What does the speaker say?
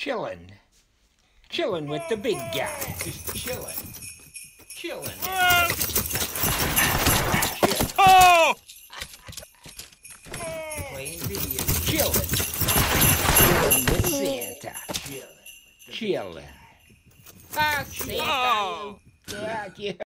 Chillin'. Chillin' with the big guy. Just chillin'. Chillin'. Oh! Playing video. Chillin'. Chillin' with Santa. Chillin'. Chillin'. Ah, Santa. Oh! You.